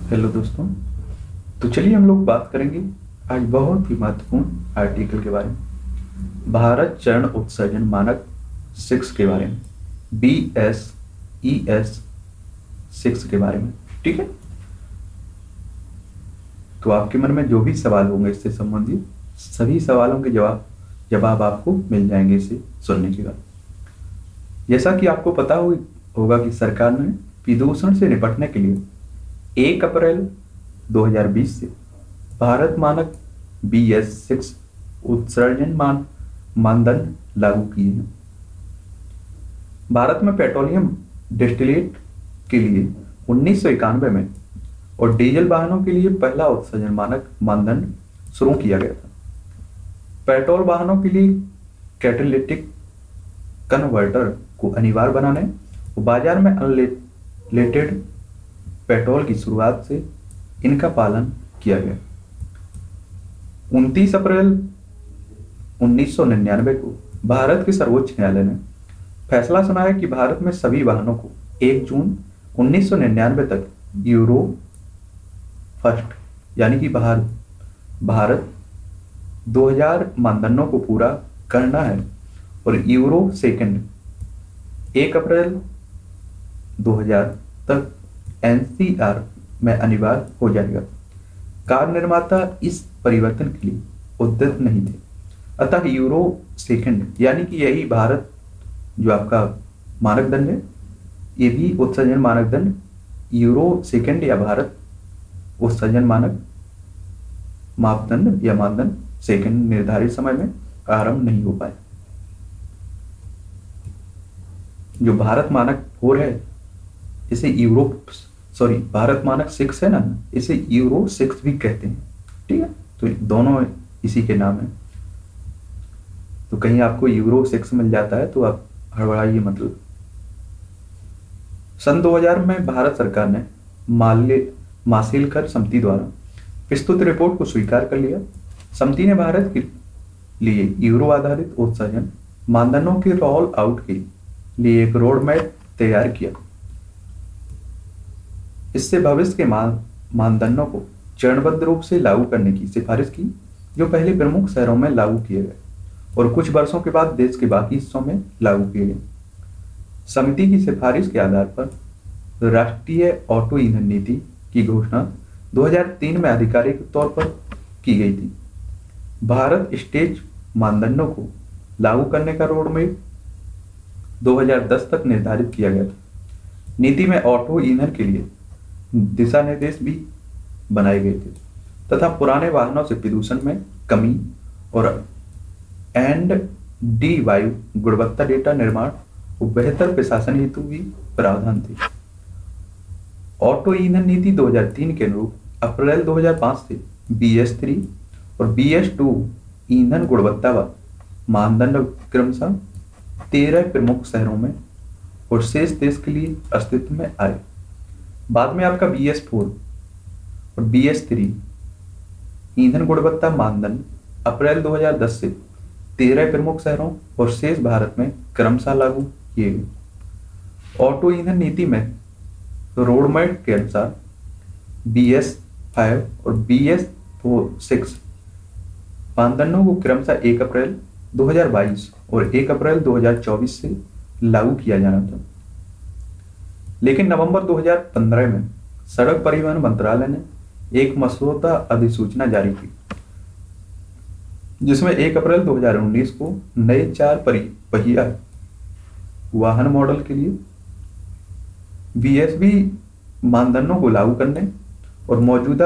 Hello दोस्तों। तो चलिए हम लोग बात करेंगे आज बहुत ही महत्वपूर्ण आर्टिकल के बारे में, भारत चरण उत्सर्जन मानक 6 के बारे में, BS-ES 6 के बारे में। ठीक है, तो आपके मन में जो भी सवाल होंगे इससे संबंधित सभी सवालों के जवाब आपको मिल जाएंगे इसे सुनने के बाद। जैसा कि आपको पता होगा कि सरकार ने प्रदूषण से निपटने के लिए 1 अप्रैल 2020 से भारत मानक BS-6 उत्सर्जन मानदंड लागू किए हैं। भारत में पेट्रोलियम डिस्टिलेट के लिए 1991 में और डीजल वाहनों के लिए पहला उत्सर्जन मानक मानदंड शुरू किया गया था। पेट्रोल वाहनों के लिए कैटालिटिक कन्वर्टर को अनिवार्य बनाने और बाजार में अनलेटेड पेट्रोल की शुरुआत से इनका पालन किया गया। 29 अप्रैल 1999 को भारत के सर्वोच्च न्यायालय ने फैसला सुनाया कि भारत में सभी वाहनों को 1 जून 1999 तक यूरो फर्स्ट यानी कि भारत 2000 मानदंडों को पूरा करना है और यूरो सेकंड 1 अप्रैल 2000 तक NCR में अनिवार्य हो जाएगा। कार निर्माता इस परिवर्तन के लिए उद्यत नहीं थे, अतः यूरो सेकंड यानी कि यही भारत जो आपका मानक दंड है, ये भी उत्सर्जन मानक दंड यूरो सेकंड या भारत उत्सर्जन मानक मापदंड या मानदंड सेकंड निर्धारित समय में आरंभ नहीं हो पाए। जो भारत मानक 4 है इसे भारत मानक 6 है ना, इसे यूरो 6 भी कहते हैं। ठीक है, तो दोनों इसी के नाम है। तो कहीं आपको यूरो 6 मिल जाता है तो आप हड़बड़ाइए मतलब। सन 2000 में भारत सरकार ने माशेलकर समिति द्वारा प्रस्तुत रिपोर्ट को स्वीकार कर लिया। समिति ने भारत के लिए यूरो आधारित उत्सर्जन मानदंडों के रोल आउट के लिए एक रोड मैप तैयार किया। इससे भविष्य के मानदंडों को चरणबद्ध रूप से लागू करने की सिफारिश की, जो पहले प्रमुख शहरों में लागू किए गए और कुछ वर्षों के बाद देश के बाकी हिस्सों में लागू किए गए। समिति की सिफारिश के आधार पर राष्ट्रीय ऑटो ईंधन नीति की घोषणा 2003 में आधिकारिक तौर पर की गई थी। भारत स्टेज मानदंडों को लागू करने का रोड मैप 2010 तक निर्धारित किया गया था। नीति में ऑटो ईंधन के लिए दिशा निर्देश भी बनाए गए थे तथा पुराने वाहनों से प्रदूषण में कमी और डी वायु गुणवत्ता डेटा निर्माण और बेहतर प्रशासन हेतु भी प्रावधान थे। ऑटो ईंधन नीति 2003 के अनुरूप अप्रैल 2005 से BS-3 और BS-2 ईंधन गुणवत्ता मानदंड क्रमशः 13 प्रमुख शहरों में और शेष देश के लिए अस्तित्व में आए। बाद में आपका BS-4 और BS-3 ईंधन गुणवत्ता मानदंड अप्रैल 2010 से 13 प्रमुख शहरों और शेष भारत में क्रमशः लागू किए गए। ऑटो ईंधन नीति में रोड मैप के अनुसार BS-5 और BS-6 मानदंडों को क्रमशः 1 अप्रैल 2022 और 1 अप्रैल 2024 से लागू किया जाना था। लेकिन नवंबर 2015 में सड़क परिवहन मंत्रालय ने एक मसौदा अधिसूचना जारी की, जिसमें 1 अप्रैल 2019 को नए 4 पहिया वाहन मॉडल के लिए BS-V मानदंडों को लागू करने और मौजूदा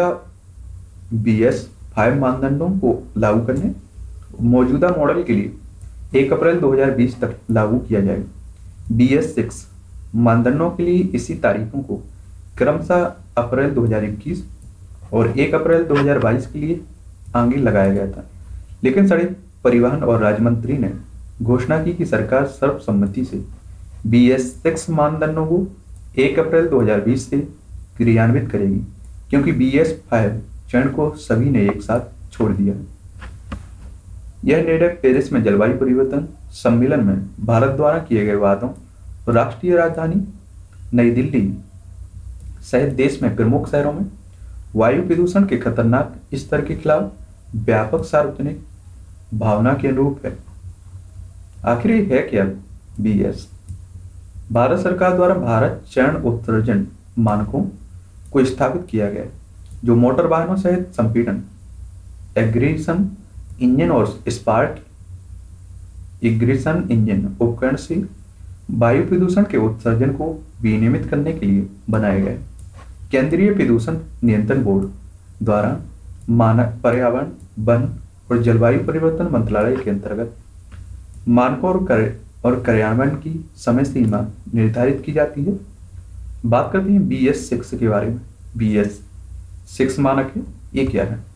BS-5 मानदंडों को लागू करने मौजूदा मॉडल के लिए 1 अप्रैल 2020 तक लागू किया जाएगा। BS-6 मानदंडों के लिए इसी तारीखों को क्रमशः अप्रैल 2021 और 1 अप्रैल 2022 के लिए आगे लगाया गया था। लेकिन सड़क परिवहन और राज्य मंत्री ने घोषणा की कि सरकार सर्वसम्मति से BS-6 मानदंडों को 1 अप्रैल 2020 से क्रियान्वित करेगी, क्योंकि BS-5 चरण को सभी ने एक साथ छोड़ दिया है। यह निर्णय पेरिस में जलवायु परिवर्तन सम्मेलन में भारत द्वारा किए गए वादों और राष्ट्रीय राजधानी नई दिल्ली सहित देश में प्रमुख शहरों में वायु प्रदूषण के खतरनाक स्तर के खिलाफ व्यापक सार्वजनिक भावना के अनुरूप है। आखिर ये है क्या बीएस? भारत सरकार द्वारा भारत चरण उत्सर्जन मानकों को स्थापित किया गया है, जो मोटर वाहनों सहित संपीड़न, एग्रेशन इंजन और स्पार्क इग्निशन इंजन उपकरण से वायु प्रदूषण के उत्सर्जन को विनियमित करने के लिए बनाया गया है। केंद्रीय प्रदूषण नियंत्रण बोर्ड द्वारा मानक पर्यावरण, वन और जलवायु परिवर्तन मंत्रालय के अंतर्गत मानकों और कार्यान्वयन की समय सीमा निर्धारित की जाती है। बात करते हैं BS6 के बारे में। BS6 मानक है, ये क्या है?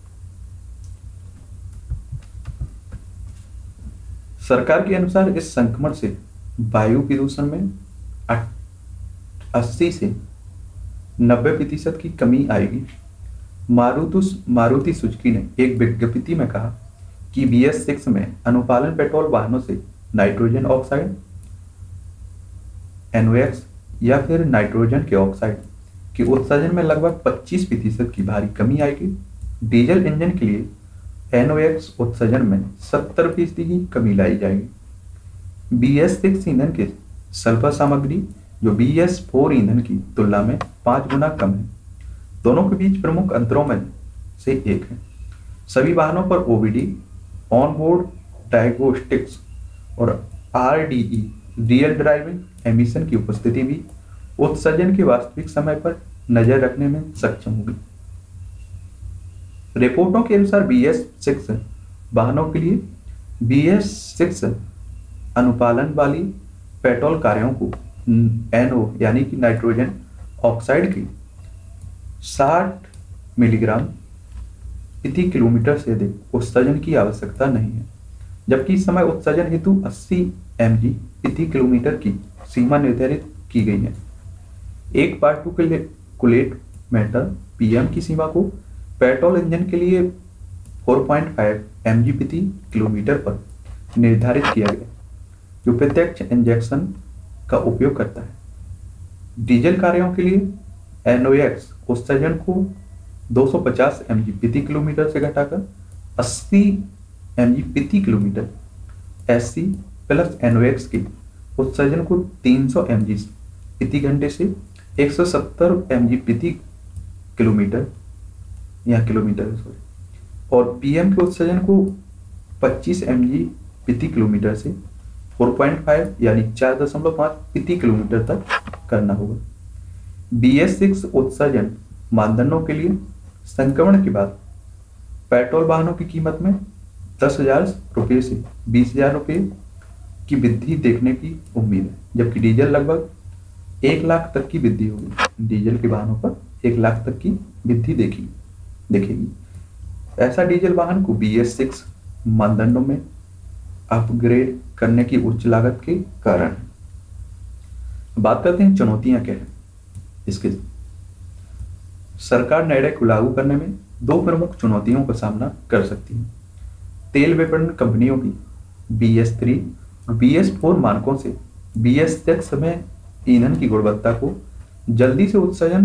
सरकार के अनुसार इस संक्रमण से वायु प्रदूषण में 80 से 90% की कमी आएगी। मारुति सुजुकी ने एक विज्ञप्ति में कहा कि BS6 में अनुपालन पेट्रोल वाहनों से नाइट्रोजन ऑक्साइड NOx या फिर नाइट्रोजन के ऑक्साइड के उत्सर्जन में लगभग 25% की भारी कमी आएगी। डीजल इंजन के लिए NOx उत्सर्जन में 70% की कमी लाई जाएगी। BS6 ईंधन के सल्फर सामग्री जो BS4 ईंधन की तुलना में 5 गुना कम है। दोनों के बीच प्रमुख अंतरों में से एक है, सभी वाहनों पर OBD ऑन-बोर्ड डायग्नोस्टिक्स और RDE रियल ड्राइविंग एमिशन की उपस्थिति भी उत्सर्जन के वास्तविक समय पर नजर रखने में सक्षम होगी। रिपोर्टों के अनुसार BS6 वाहनों के लिए BS6 अनुपालन वाली पेट्रोल कारों को NO यानी कि नाइट्रोजन ऑक्साइड की 60 मिलीग्राम प्रति किलोमीटर से अधिक उत्सर्जन की आवश्यकता नहीं है, जबकि इस समय उत्सर्जन हेतु 80 mg प्रति किलोमीटर की सीमा निर्धारित की गई है। एक पार्टिकुलेट मैटर PM की सीमा को पेट्रोल इंजन के लिए 4.5 mg प्रति किलोमीटर पर निर्धारित किया गया, जो प्रत्यक्ष इंजेक्शन का उपयोग करता है। डीजल कारों के लिए NOx उत्सर्जन को 250 mg प्रति किलोमीटर से घटाकर 80 mg प्रति किलोमीटर, SC प्लस NOx के उत्सर्जन को 300 mg प्रति घंटे से 170 mg प्रति किलोमीटर या किलोमीटर और PM के उत्सर्जन को 25 mg प्रति किलोमीटर से 4.5 यानी 4.5 प्रति किलोमीटर तक करना होगा। BS6 उत्सर्जन मानदंडों के लिए संक्रमण के बाद पेट्रोल वाहनों की कीमत में 10,000 रुपये से 20,000 रुपये की वृद्धि देखने की उम्मीद है, जबकि डीजल लगभग 1 लाख तक की वृद्धि होगी। डीजल के वाहनों पर 1 लाख तक की वृद्धि देखेगी। ऐसा डीजल वाहन को BS6 मानदंडों में अपग्रेड करने की उच्च लागत के कारण है। बात करते हैं चुनौतियां क्या है इसके। सरकार निर्णय को लागू करने में 2 प्रमुख चुनौतियों का सामना कर सकती है। तेल विपणन कंपनियों की BS3 और BS4 मानकों से BS6 में ईंधन की गुणवत्ता को जल्दी से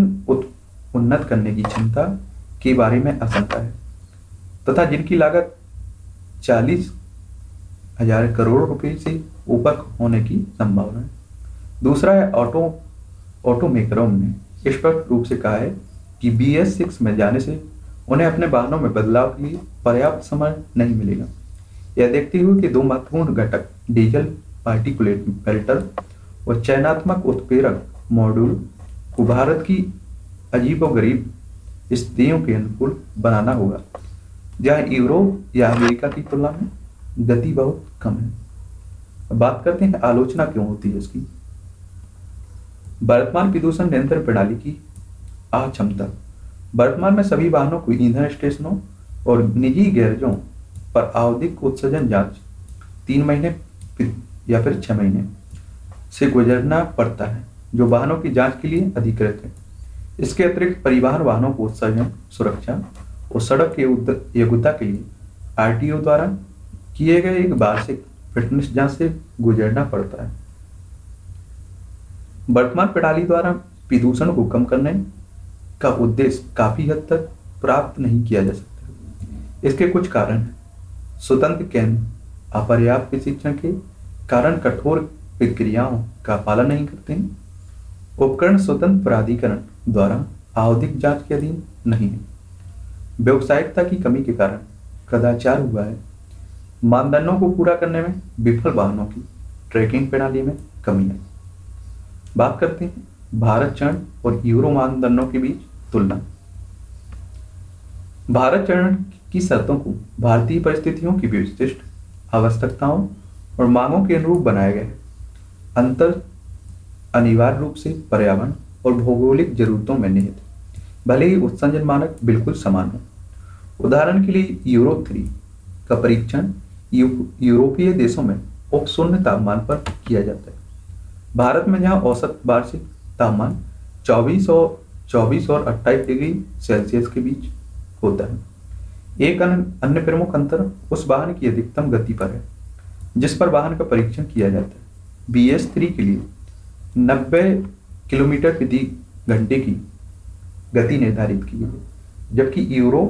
उन्नत करने की क्षमता के बारे में आशंका है, तथा जिनकी लागत 40,000 करोड़ रुपए से ऊपर होने की संभावना है। दूसरा है ऑटोमेकरों ने स्पष्ट रूप से कहा है कि BS6 में जाने से उन्हें अपने वाहनों में बदलाव के लिए पर्याप्त समय नहीं मिलेगा। यह देखते हुए कि 2 महत्वपूर्ण घटक डीजल पार्टिकुलेट फिल्टर और चयनात्मक उत्प्रेरक मॉड्यूल को भारत की अजीबोगरीब स्थितियों के अनुकूल बनाना होगा, जहाँ यूरोप या अमेरिका की तुलना में गति बहुत कम है। अब बात करते हैं आलोचना क्यों होती है इसकी। वर्तमान प्रदूषण नियंत्रण प्रणाली की अक्षमता। वर्तमान में सभी वाहनों को ईंधन स्टेशनों और निजी गैरेजों पर आवधिक उत्सर्जन जांच 3 महीने या फिर 6 महीने से गुजरना पड़ता है, जो वाहनों की जांच के लिए अधिकृत है। इसके अतिरिक्त परिवहन वाहनों को उत्सर्जन सुरक्षा और सड़क की योग्यता के लिए RTO द्वारा किए गए एक वार्षिक फिटनेस जांच से गुजरना पड़ता है। वर्तमान प्रणाली द्वारा प्रदूषण को कम करने का उद्देश्य काफी हद तक प्राप्त नहीं किया जा सकता। इसके कुछ कारण हैं। स्वतंत्र केंद्र अपर्याप्त प्रशिक्षण के कारण कठोर प्रक्रियाओं का पालन नहीं करते हैं। उपकरण स्वतंत्र प्राधिकरण द्वारा आवधिक जांच के अधीन नहीं है। व्यावसायिकता की कमी के कारण कदाचार हुआ है। मानदंडों को पूरा करने में विफल वाहनों की ट्रैकिंग प्रणाली में कमी है। बात करते हैं भारत चरण और यूरो मानदंडों के बीच तुलना। भारत चरण की शर्तों को भारतीय परिस्थितियों की विशिष्ट आवश्यकताओं और मांगों के अनुरूप बनाया गया है। अंतर अनिवार्य रूप से पर्यावरण और भौगोलिक जरूरतों में निहित है, भले ही उत्सर्जन मानक बिल्कुल समान हो। उदाहरण के लिए यूरो 3 का परीक्षण यूरोपीय देशों में उपशून्य तापमान पर किया जाता है। भारत में जहां औसत वार्षिक तापमान 24 और 28 डिग्री सेल्सियस के बीच होता है। एक अन्य प्रमुख अंतर उस वाहन की अधिकतम गति पर है जिस पर वाहन का परीक्षण किया जाता है। BS3 के लिए 90 किलोमीटर प्रति घंटे की गति निर्धारित की गई है, जबकि यूरो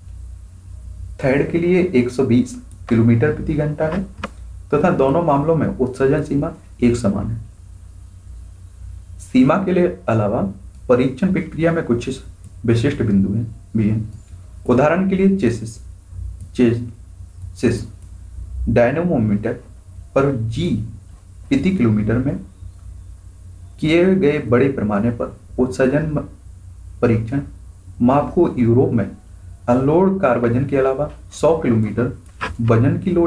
3 के लिए 120 किलोमीटर प्रति घंटा है तथा दोनों मामलों में उत्सर्जन सीमा एक समान है। सीमा के लिए अलावा परीक्षण प्रक्रिया में कुछ विशिष्ट बिंदु भी हैं। उदाहरण के लिए चेसिस डायनेमोमीटर पर G प्रति किलोमीटर में किए गए बड़े पैमाने पर उत्सर्जन परीक्षण माप को यूरोप में अनलोड कार वजन के अलावा 100 किलोमीटर वजन की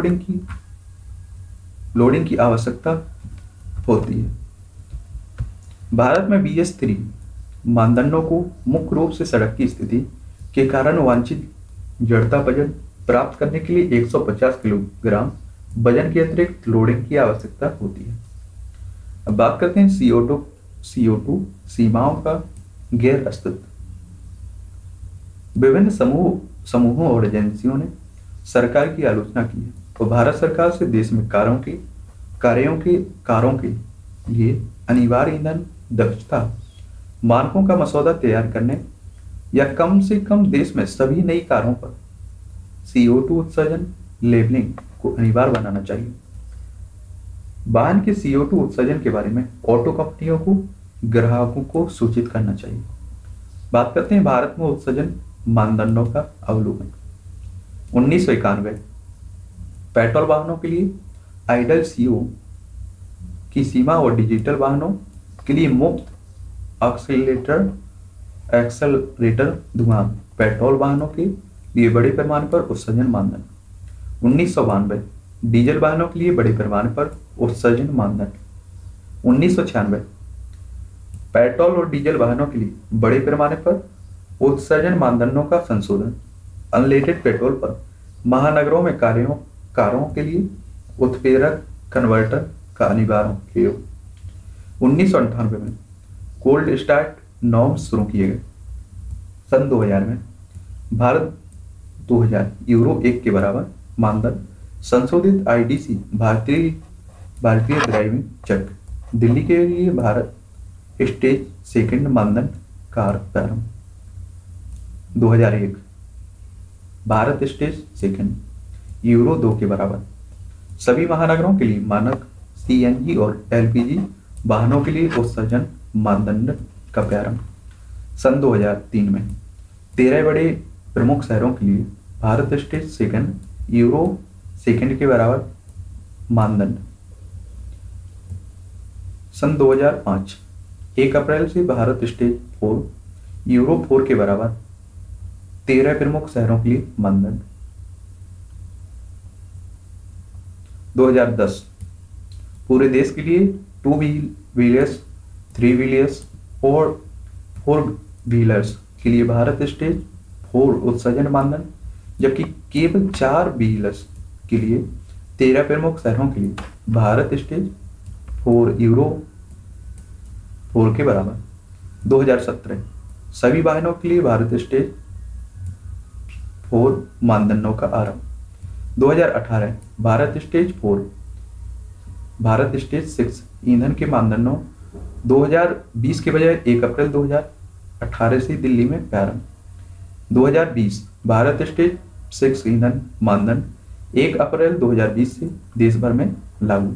लोडिंग की आवश्यकता होती है। भारत में BS3 मानदंडों को मुख्य रूप से सड़क की स्थिति के कारण वांछित जड़ता वजन प्राप्त करने के लिए 150 किलोग्राम वजन के अतिरिक्त लोडिंग की आवश्यकता होती है। अब बात करते हैं CO2 सीमाओं का गैर अस्तित्व। विभिन्न समूहों और एजेंसियों ने सरकार की आलोचना की है और भारत सरकार से देश में कारों के लिए अनिवार्य ईंधन दक्षता मानकों का मसौदा तैयार करने या कम से कम देश में सभी नई कारों पर CO2 उत्सर्जन लेबलिंग को अनिवार्य बनाना चाहिए। वाहन के CO2 उत्सर्जन के बारे में ऑटो कंपनियों को ग्राहकों को सूचित करना चाहिए। बात करते हैं भारत में उत्सर्जन मानदंडों का अवलोकन। 1991 पेट्रोल वाहनों के लिए आइडल CO की सीमा और डिजिटल वाहनों के लिए मुफ्त एक्सेलरेटर धुआं पेट्रोल वाहनों के लिए बड़े पैमाने पर उत्सर्जन मानदंड। 1992 डीजल वाहनों के लिए बड़े पैमाने पर उत्सर्जन मानदंड। 1996 पेट्रोल और डीजल वाहनों के लिए बड़े पैमाने पर उत्सर्जन मानदंडों का संशोधन। अनलेटेड पेट्रोल पर महानगरों में कारों के लिए उत्प्रेरक कन्वर्टर का अनिवार्य प्रयोग। 1998 में कोल्ड स्टार्ट नॉर्म्स शुरू किए गए। सन 2000 में भारत 2000 यूरो 1 के बराबर मानदंड संशोधित IDC भारतीय ड्राइविंग चेक। दिल्ली के लिए भारत स्टेज सेकंड मानदंड कार प्रारंभ। 2001 भारत स्टेज सेकंड यूरो 2 के बराबर। सभी महानगरों के लिए मानक CNG और LPG वाहनों के लिए उत्सर्जन मानदंड का प्रारंभ। सन 2003 में 13 बड़े प्रमुख शहरों के लिए Bharat stage second Euro second के बराबर मानदंड। सन 2005 1 अप्रैल से भारत स्टेज 4 यूरो 4 के बराबर 13 प्रमुख शहरों के लिए मानदंड। 2010 पूरे देश के लिए 2 व्हीलर्स 3 व्हीलर्स और 4 व्हीलर्स के लिए भारत स्टेज 4 उत्सर्जन मानदंड, जबकि केवल 4 व्हीलर्स के लिए 13 प्रमुख शहरों के लिए भारत स्टेज 4 यूरो 4 के बराबर। 2017 सभी वाहनों के लिए भारत स्टेज 4 मानदंडों का आरंभ। 2018 भारत स्टेज 6 ईंधन के मानदंडों 2020 के बजाय 1 अप्रैल 2018 से दिल्ली में प्रारंभ। 2020 भारत स्टेज 6 ईंधन मानदंड 1 अप्रैल 2020 से देश भर में लागू।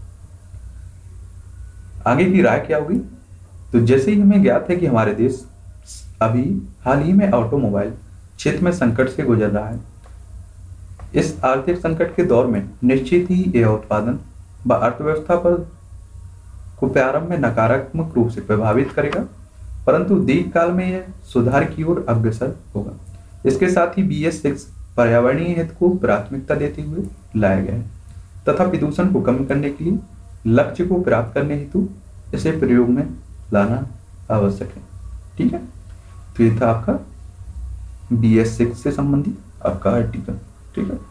आगे की राय क्या होगी? तो जैसे ही हमें ज्ञात है कि हमारे देश अभी हाल ही में ऑटोमोबाइल क्षेत्र में संकट से गुजर रहा है। इस आर्थिक संकट के दौर में निश्चित ही यह उत्पादन व अर्थव्यवस्था पर को प्रारंभ में नकारात्मक रूप से प्रभावित करेगा, परंतु दीर्घकाल में यह सुधार की ओर अग्रसर होगा। इसके साथ ही BS6 पर्यावरणीय हित को प्राथमिकता देते हुए लाया गया है तथा प्रदूषण को कम करने के लिए लक्ष्य को प्राप्त करने हेतु इसे प्रयोग में लाना आवश्यक है। ठीक है, तो ये था आपका BS6 से संबंधित आपका आर्टिकल। ठीक है।